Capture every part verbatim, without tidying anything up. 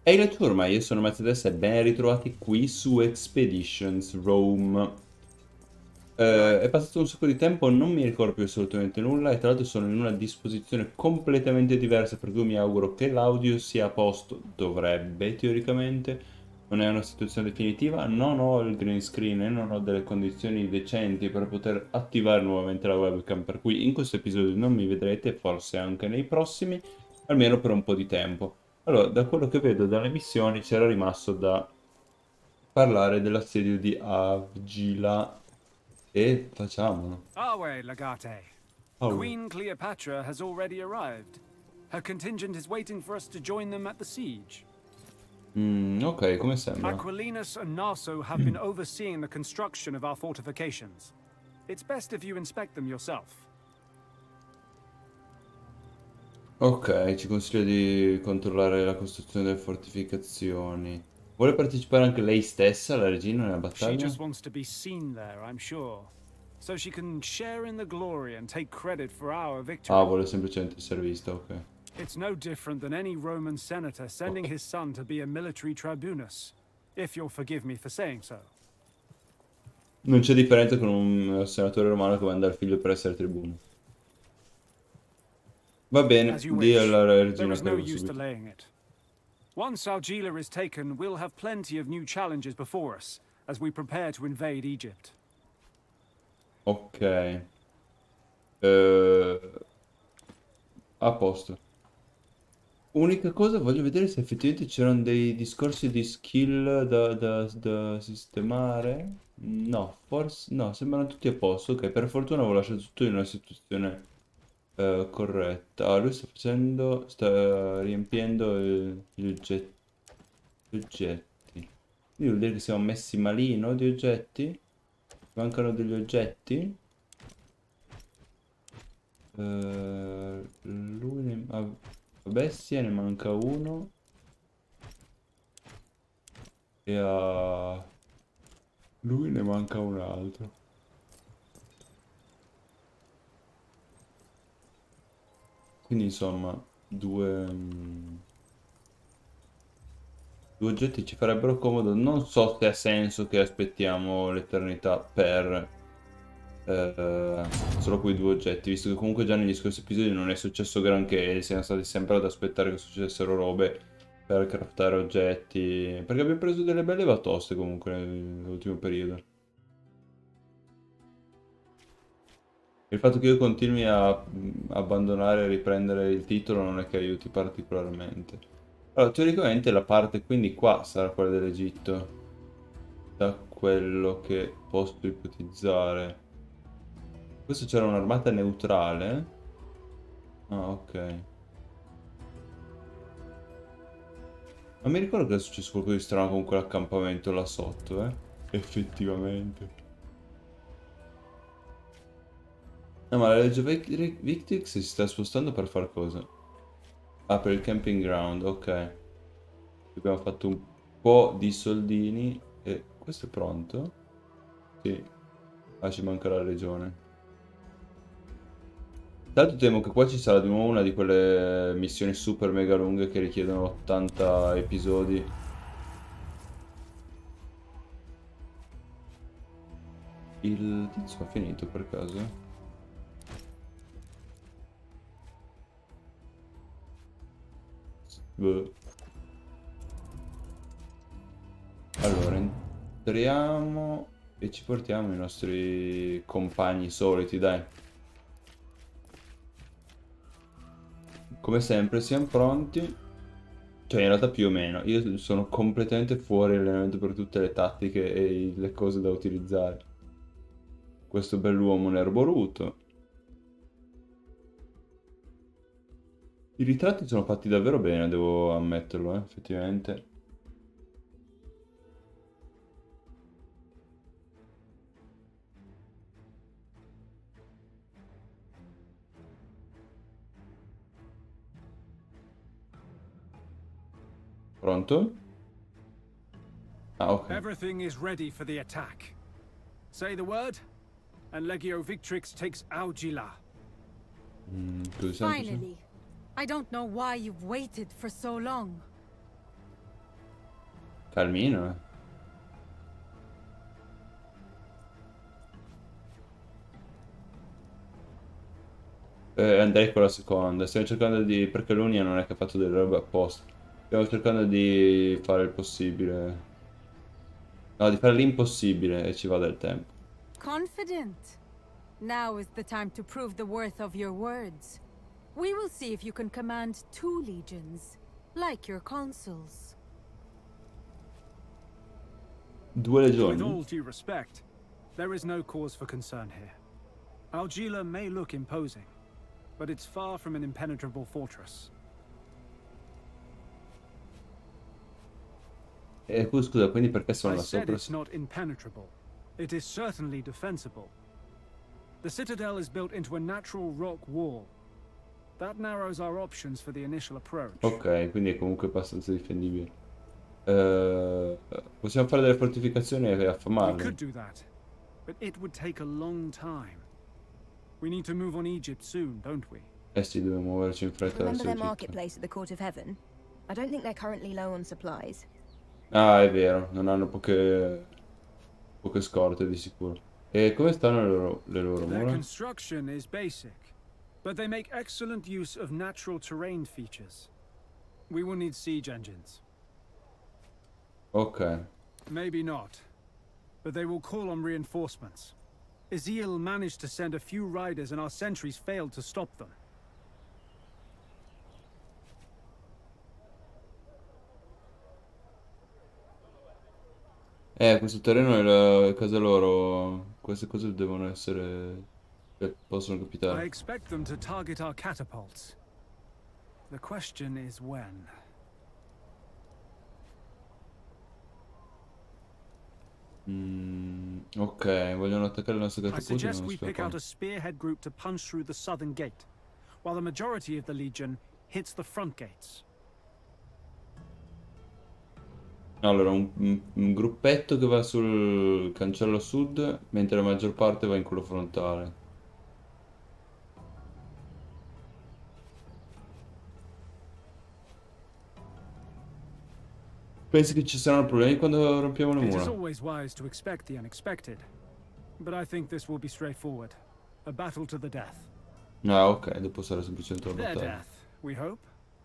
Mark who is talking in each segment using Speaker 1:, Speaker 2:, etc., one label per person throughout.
Speaker 1: Ehi la turma, io sono Mazzodes e ben ritrovati qui su Expeditions Rome. Eh, è passato un sacco di tempo, non mi ricordo più assolutamente nulla e tra l'altro sono in una disposizione completamente diversa, per cui mi auguro che l'audio sia a posto. Dovrebbe, teoricamente. Non è una situazione definitiva, non ho il green screen e non ho delle condizioni decenti per poter attivare nuovamente la webcam, per cui in questo episodio non mi vedrete, forse anche nei prossimi, almeno per un po' di tempo. Allora, da quello che vedo dalle missioni c'era rimasto da parlare dell'assedio di Avgila e facciamolo.
Speaker 2: Awe, Legate.
Speaker 1: Oh.
Speaker 2: Queen Cleopatra has already arrived. Her contingent is waiting for us to join them at the siege.
Speaker 1: Mm, ok, come sembra?
Speaker 2: Aquilinus and Naso have been overseeing the construction of our fortifications. It's best if you inspect them yourself.
Speaker 1: Ok, ci consiglio di controllare la costruzione delle fortificazioni. Vuole partecipare anche lei stessa, la regina, nella
Speaker 2: She
Speaker 1: battaglia?
Speaker 2: just wants to be seen there, I'm sure. So she can share in the glory and take credit for our
Speaker 1: Ah,
Speaker 2: victory.
Speaker 1: vuole semplicemente essere vista, ok.
Speaker 2: It's no different than any Roman senator sending his son to be a military tribunus. If you'll forgive me for saying so.
Speaker 1: Non c'è differenza con un senatore romano che manda il figlio per essere tribuno. Va bene,
Speaker 2: As you
Speaker 1: di
Speaker 2: wish.
Speaker 1: alla
Speaker 2: There
Speaker 1: regina
Speaker 2: is
Speaker 1: che
Speaker 2: no
Speaker 1: arrivo
Speaker 2: use
Speaker 1: subito.
Speaker 2: delaying it. Once Algila is taken, we'll have plenty of new challenges before us as we prepare to invade Egypt.
Speaker 1: Ok. Eh, a posto. Unica cosa, voglio vedere se effettivamente c'erano dei discorsi di skill da, da- da sistemare. No, forse no, sembrano tutti a posto. Ok, per fortuna avevo lasciato tutto in una situazione eh, corretta. Ah, lui sta facendo, sta riempiendo eh, gli oggetti. Gli oggetti. Quindi vuol dire che siamo messi malino di oggetti? Mancano degli oggetti? Eh, lui ne... ah, bestia ne manca uno. E a lui ne manca un altro. Quindi insomma, due, mm, due oggetti ci farebbero comodo. Non so se ha senso che aspettiamo l'eternità per eh, solo quei due oggetti, visto che comunque già negli scorsi episodi non è successo granché, e siamo stati sempre ad aspettare che successero robe per craftare oggetti. Perché abbiamo preso delle belle batoste comunque nell'ultimo periodo. Il fatto che io continui a mh, abbandonare e riprendere il titolo non è che aiuti particolarmente. Allora, teoricamente la parte quindi qua sarà quella dell'Egitto, da quello che posso ipotizzare. Questo c'era un'armata neutrale. Ah, ok. Ma mi ricordo che è successo qualcosa di strano con quell'accampamento là sotto, eh? Effettivamente. No, ma la legge Vic- Victrix si sta spostando per far cosa? Ah, per il camping ground, ok. Abbiamo fatto un po' di soldini e questo è pronto? Sì. Ah, ci manca la regione. Tanto temo che qua ci sarà di nuovo una di quelle missioni super mega lunghe che richiedono ottanta episodi. Il tizio ha finito per caso? Boh. Allora, entriamo e ci portiamo i nostri compagni soliti, dai. Come sempre, siamo pronti. Cioè, in realtà più o meno. Io sono completamente fuori allenamento per tutte le tattiche e le cose da utilizzare. Questo bell'uomo nerboruto. I ritratti sono fatti davvero bene, devo ammetterlo, eh, effettivamente. Pronto? Ah, ok.
Speaker 2: Everything is ready for the attack. Say the word, and Legio Victrix takes Algila.
Speaker 1: Mm, così semplice.
Speaker 3: Finally. I don't know why you've waited for so long.
Speaker 1: Calmino, eh. Eh, andrei con la seconda. Stiamo cercando di... perché l'Unia non è che ha fatto delle robe apposta. Stiamo cercando di fare il possibile. No, di fare l'impossibile e ci va del tempo.
Speaker 3: Confident. Now is the time to prove the worth of your words. We will see if you can command two legions, like your consuls.
Speaker 1: Due
Speaker 2: With
Speaker 1: legioni?
Speaker 2: all due respect, there is no cause for concern here. Algila may look imposing, but it's far from an impenetrable fortress.
Speaker 1: E eh, scusa, quindi perché sono
Speaker 2: I
Speaker 1: là
Speaker 2: said
Speaker 1: sopra?
Speaker 2: it's not impenetrable. It is certainly defensible. The citadel is built into a natural rock wall. That narrows our options for the initial approach.
Speaker 1: Ok, quindi è comunque abbastanza difendibile. Eh, possiamo fare delle fortificazioni e
Speaker 2: We
Speaker 1: affamarle.
Speaker 2: could do that, but it would take a long time. We need to move on Egypt soon, don't we?
Speaker 1: Eh sì, dobbiamo muoverci in fretta
Speaker 4: Remember
Speaker 1: verso
Speaker 4: their
Speaker 1: Egitto.
Speaker 4: marketplace at the Court of Heaven? I don't think they're currently low on supplies.
Speaker 1: Ah, è vero, non hanno poche, poche scorte di sicuro. E come stanno le loro, le loro
Speaker 2: Their
Speaker 1: mura?
Speaker 2: construction is basic, but they make excellent use of natural terrain features. We will need siege engines.
Speaker 1: Ok.
Speaker 2: Maybe not, but they will call on reinforcements. Ezeel managed to send a few riders and our sentries failed to stop them.
Speaker 1: Eh, questo terreno è la è casa loro. Queste cose devono essere... che possono
Speaker 2: I
Speaker 1: capitare.
Speaker 2: expect them to target our catapults. The question is when.
Speaker 1: Mm, ok, vogliono attaccare le nostre
Speaker 2: I
Speaker 1: catapulte,
Speaker 2: suggest
Speaker 1: non
Speaker 2: we
Speaker 1: so
Speaker 2: pick out
Speaker 1: come.
Speaker 2: a spearhead group to punch through the southern gate, while the majority of the Legion hits the front gates.
Speaker 1: Allora, un, un- un gruppetto che va sul cancello sud, mentre la maggior parte va in quello frontale. Pensi che ci saranno problemi quando rompiamo le
Speaker 2: It is
Speaker 1: mura?
Speaker 2: always wise to expect the unexpected, but I think this will be straightforward. A battle to the death.
Speaker 1: Ah, ok, dopo sarà semplicemente una
Speaker 2: Their
Speaker 1: battaglia.
Speaker 2: death, we hope.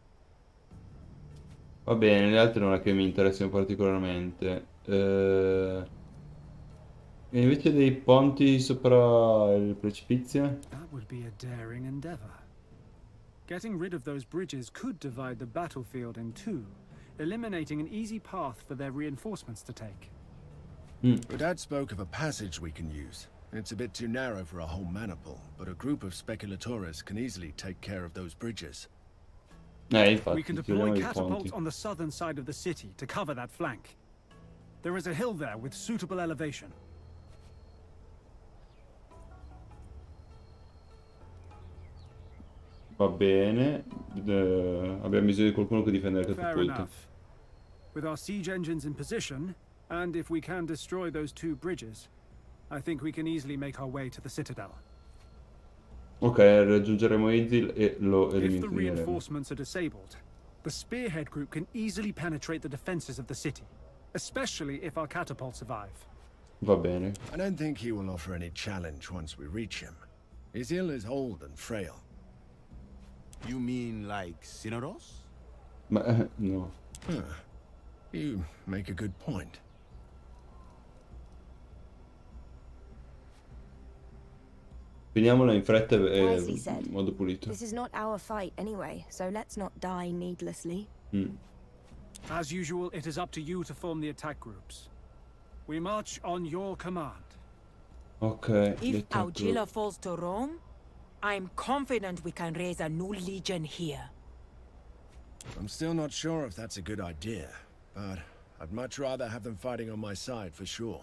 Speaker 1: Va bene, le altre non è che mi interessino particolarmente. Eh, E invece dei ponti sopra il precipizio?
Speaker 2: That would be a daring endeavor. Getting rid of those bridges could divide the battlefield in two, eliminating an easy path for their reinforcements to take.
Speaker 5: But Dad spoke of a passage we can use. It's a bit too narrow for a whole maniple, but a group of speculatores can easily take care of those bridges.
Speaker 1: Eh, infatti,
Speaker 2: We can
Speaker 1: chiudiamo
Speaker 2: deploy
Speaker 1: i ponti.
Speaker 2: catapults on the southern side of the city to cover that flank. There is a hill there with suitable elevation.
Speaker 1: Va bene. Eh, abbiamo bisogno di qualcuno che difenda le
Speaker 2: Fair
Speaker 1: catapulte.
Speaker 2: enough. With our siege engines in position, and if we can destroy those two bridges, I think we can easily make our way to the citadel.
Speaker 1: Ok, raggiungeremo Izil e lo
Speaker 2: If the
Speaker 1: elimineremo.
Speaker 2: reinforcements are disabled, the spearhead group can easily penetrate the defenses of the city, especially if our catapults survive.
Speaker 1: Va bene.
Speaker 5: I don't think he will offer any challenge once we reach him. Izil is old and frail.
Speaker 6: You mean like Synodos?
Speaker 1: Ma eh, no.
Speaker 5: Huh. You make a good point.
Speaker 1: Finiamola in fretta e
Speaker 4: Wisely
Speaker 1: in
Speaker 4: said.
Speaker 1: modo pulito.
Speaker 4: This is not our fight anyway, so let's not die needlessly.
Speaker 1: Mm.
Speaker 2: As usual, it is up to you to form the attack groups. We march on your command.
Speaker 1: Ok.
Speaker 7: If
Speaker 1: detto
Speaker 7: Augila falls to Rome, I'm confident we can raise a new legion here.
Speaker 5: I'm still not sure if that's a good idea, but I'd much rather have them fighting on my side for sure.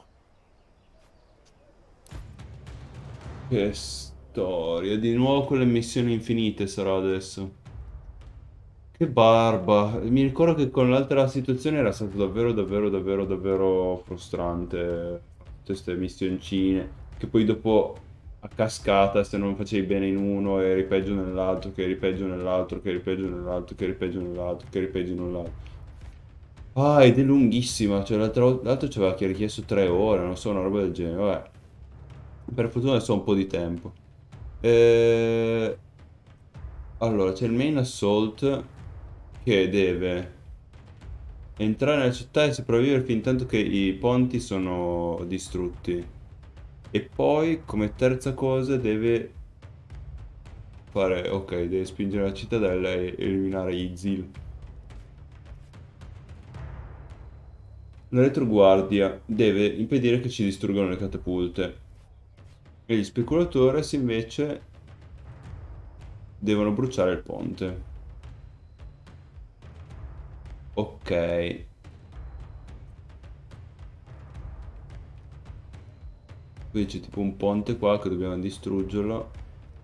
Speaker 1: Che storia. Di nuovo con le missioni infinite sarà adesso. Che barba. Mi ricordo che con l'altra situazione era stato davvero, davvero, davvero, davvero frustrante. Tutte queste missioncine. Che poi dopo a cascata, se non facevi bene in uno, eri peggio nell'altro, che eri peggio nell'altro, che eri peggio nell'altro, che eri peggio nell'altro, che eri peggio nell'altro. Ah, ed è lunghissima, cioè l'altro l'altro ci aveva richiesto tre ore, non so, una roba del genere, vabbè. Per fortuna adesso ho un po' di tempo. Eh, Allora, c'è il main assault che deve entrare nella città e sopravvivere fin tanto che i ponti sono distrutti. E poi, come terza cosa, deve fare... Ok, deve spingere la cittadella e eliminare gli Zil. La retroguardia deve impedire che ci distruggano le catapulte. E gli speculatori invece devono bruciare il ponte. Ok. Qui c'è tipo un ponte qua che dobbiamo distruggerlo.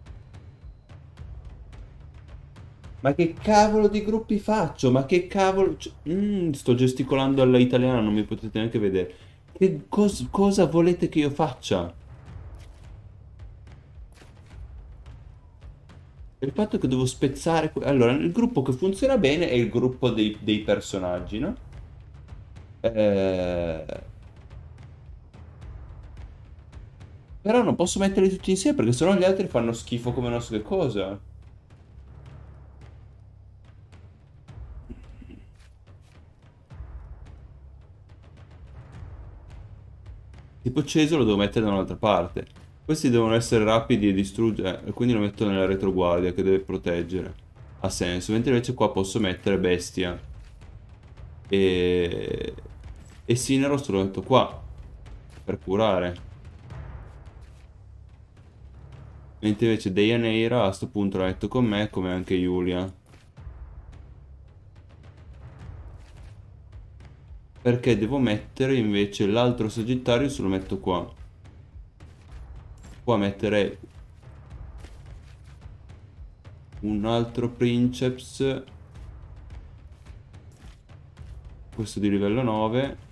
Speaker 1: Ma che cavolo di gruppi faccio? Ma che cavolo... cioè, mm, sto gesticolando all'italiana, non mi potete neanche vedere. Che cos- cosa volete che io faccia? Il fatto che devo spezzare... que- Allora, il gruppo che funziona bene è il gruppo dei, dei personaggi, no? Eh... Però non posso metterli tutti insieme perché sennò gli altri fanno schifo come non so che cosa. Tipo Ceso lo devo mettere da un'altra parte. Questi devono essere rapidi e distruggere, e quindi lo metto nella retroguardia che deve proteggere. Ha senso. Mentre invece qua posso mettere Bestia. E... E Cineros lo metto qua. Per curare. Mentre invece Deianeira a sto punto la metto con me, come anche Giulia. Perché devo mettere invece l'altro Sagittario, se lo metto qua. Qua metterei un altro Princeps. Questo di livello nove.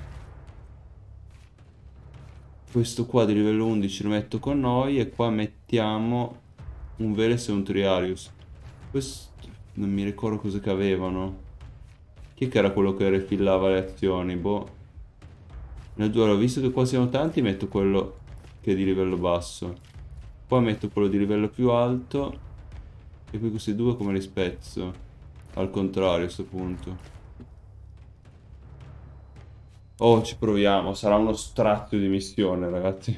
Speaker 1: Questo qua di livello undici lo metto con noi. E qua mettiamo un Veles e un Triarius. Questo non mi ricordo cosa che avevano. Chi che era quello che refillava le azioni? Boh. Nel duello, visto che qua siamo tanti, metto quello che è di livello basso. Qua metto quello di livello più alto. E poi questi due come li spezzo? Al contrario a questo punto. Oh, ci proviamo. Sarà uno strazio di missione, ragazzi.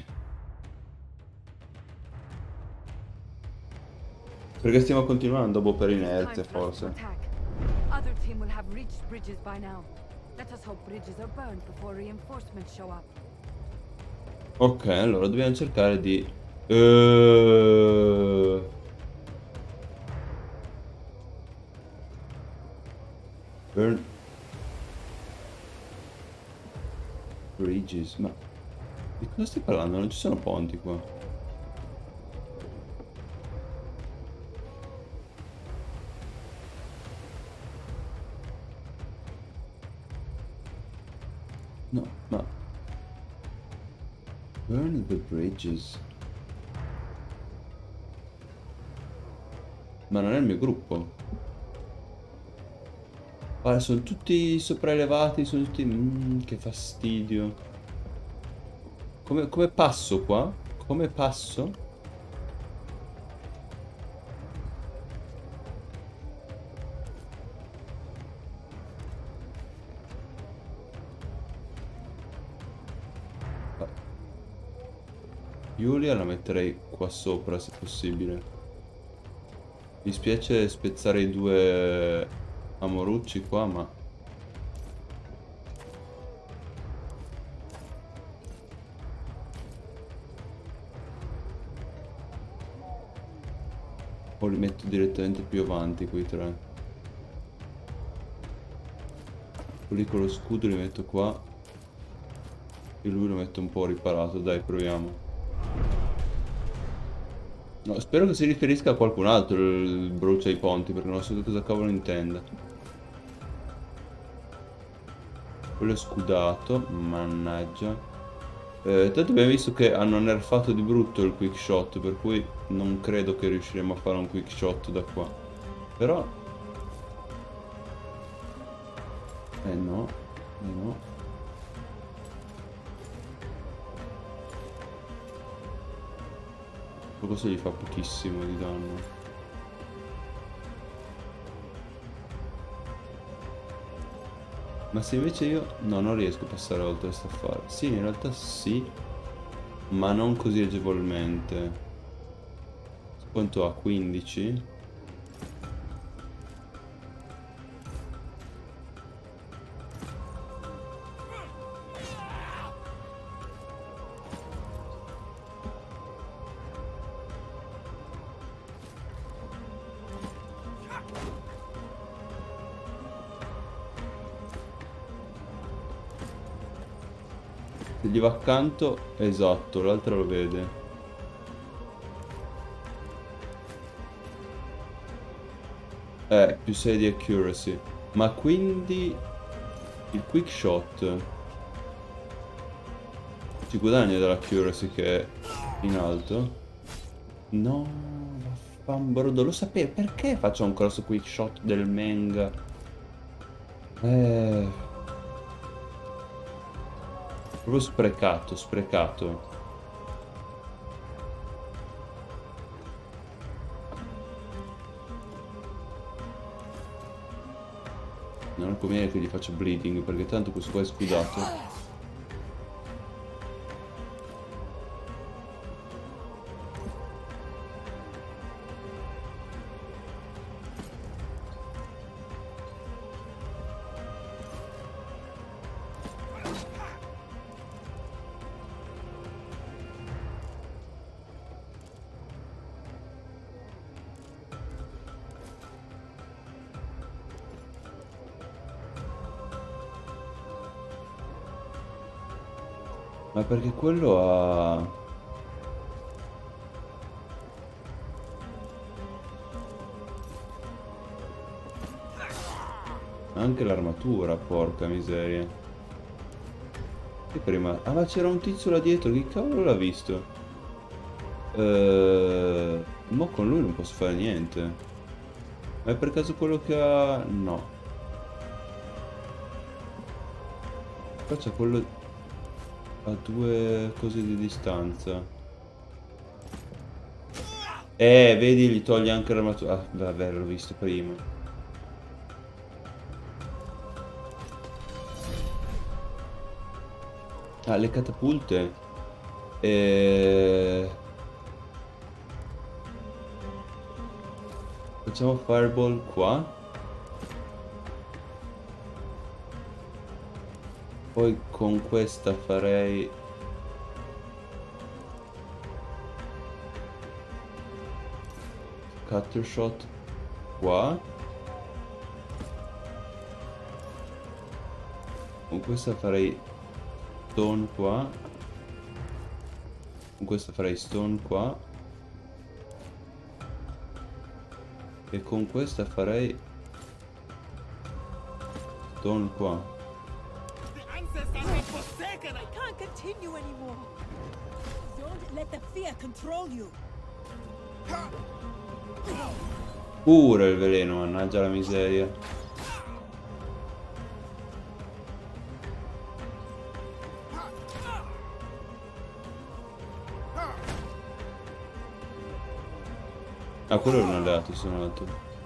Speaker 1: Perché stiamo continuando? Boh, per inerzia, forse.
Speaker 3: Other team will have reached bridges by now. Let us hope bridges are burned before reinforcements show up.
Speaker 1: Ok, allora dobbiamo cercare di... Uh... Burn... Bridges, ma... Di cosa stai parlando? Non ci sono ponti qua. No, ma... Burn the bridges. Ma non è il mio gruppo. Guarda, sono tutti sopraelevati, sono tutti... Mm, che fastidio. Come, come passo qua? Come passo? Giulia la metterei qua sopra se possibile. Mi spiace spezzare i due amorucci qua, ma... O li metto direttamente più avanti quei tre. Quelli con lo scudo li metto qua. E lui lo metto un po' riparato, dai, proviamo. No, spero che si riferisca a qualcun altro il brucia i ponti, perché non so cosa cavolo intenda. Quello è scudato, mannaggia. Eh, tanto abbiamo visto che hanno nerfato di brutto il quick shot, per cui non credo che riusciremo a fare un quick shot da qua. Però... Eh no, eh no. Questo gli fa pochissimo di danno. Ma se invece io... No, non riesco a passare oltre questo affare. Sì, in realtà sì. Ma non così agevolmente. Quanto ha? quindici? Se gli va accanto, esatto, l'altro lo vede. Eh, più sei di accuracy. Ma quindi il quick shot ci guadagna dall'accuracy che è in alto? No, vaffanbrodo, lo sapevo. Perché faccio ancora questo quick shot del manga? Eh... Proprio sprecato, sprecato. Non conviene che gli faccia bleeding, perché tanto questo qua è scudato. Ma perché quello ha... Anche l'armatura, porca miseria. E prima... Ah, ma c'era un tizio là dietro, che cavolo l'ha visto? Ehm... Mo con lui non posso fare niente. Ma è per caso quello che ha... No. Qua c'è quello... A due cose di distanza. Eh, vedi, gli toglie anche l'armatura. Ah, vabbè, l'ho visto prima. Ah, le catapulte. E... Facciamo fireball qua. Poi con questa farei... Cutter shot qua. Con questa farei stone qua. Con questa farei stone qua. E con questa farei stone qua.
Speaker 7: Continue anymore. Don't let the fear control you.
Speaker 1: Pure il veleno, mannaggia la miseria. Ah, quello è un alleato, sono altro.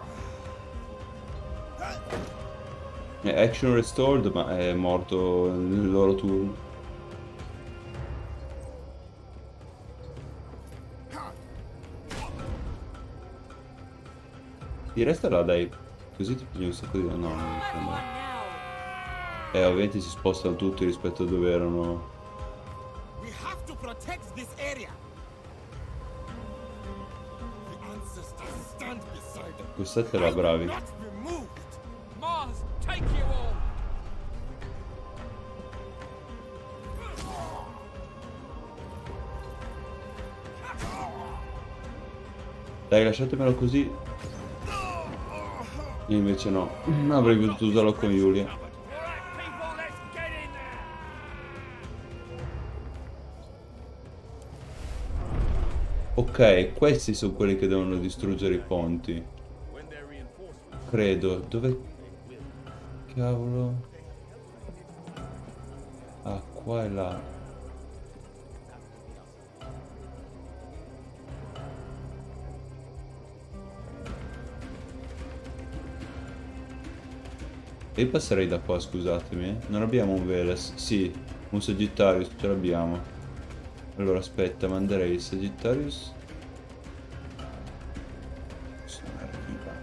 Speaker 1: È action restored, ma è morto nel loro turno. Ti resta là, dai. Così ti pigli un sacco di... No, non mi sembra. Eh, ovviamente si spostano tutti rispetto a dove erano. Quest'altra era bravi. Dai, lasciatemelo così. Io invece no. Avrei potuto usarlo con Julia. Ok, questi sono quelli che devono distruggere i ponti. Credo. Dove... Cavolo... qua e là. E passerei da qua, scusatemi. Non abbiamo un Veles. Sì, un Sagittarius ce l'abbiamo. Allora aspetta, manderei il Sagittarius. Non arriva.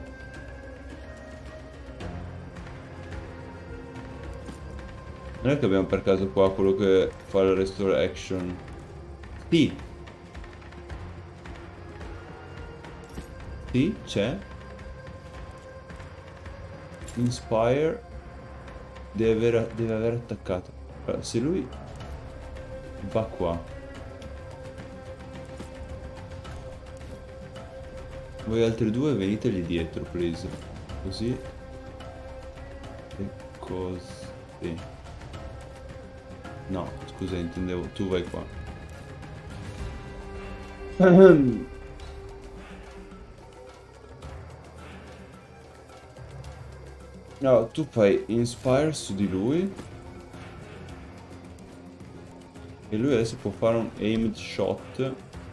Speaker 1: Non è che abbiamo per caso qua quello che fa la restore action? Sì. Sì, c'è. Inspire. Deve aver, deve aver attaccato. Allora, se lui va qua. Voi altri due veniteli dietro, please. Così. E così. No, scusa, intendevo. Tu vai qua. No, tu fai Inspire su di lui. E lui adesso può fare un aimed shot.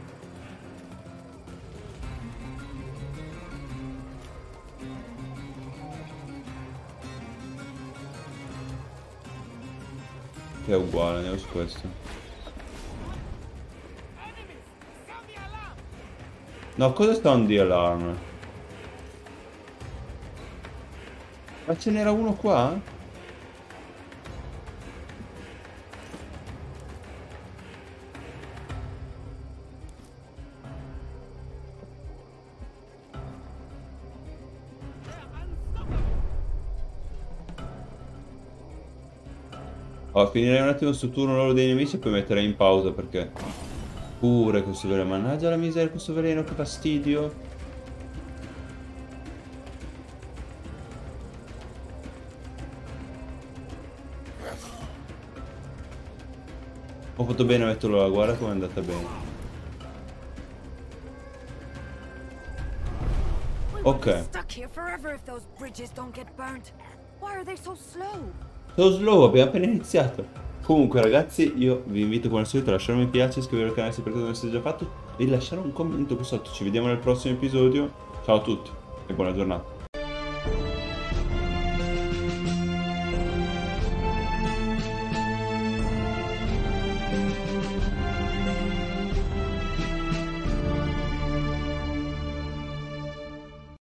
Speaker 1: Che è uguale, andiamo su questo. No, cosa sta on the alarm? Ma ce n'era uno qua? Oh, finirei un attimo sul turno loro dei nemici e poi metterei in pausa perché... Pure questo veleno, mannaggia la miseria, questo veleno, che fastidio. Ho fatto bene a metterlo là, guarda come è andata bene. Ok. Sono slow, abbiamo appena iniziato. Comunque ragazzi, io vi invito come al solito a lasciare un mi piace, iscrivervi al canale se per caso non l'avete già fatto e lasciare un commento qui sotto. Ci vediamo nel prossimo episodio. Ciao a tutti e buona giornata.